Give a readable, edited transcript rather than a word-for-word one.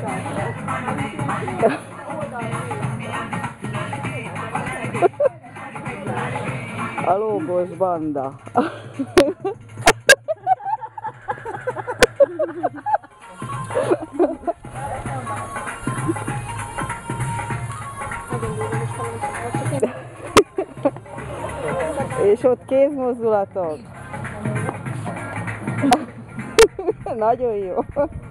A lógós banda. És ott kézmozdulatok. Nagyon jó.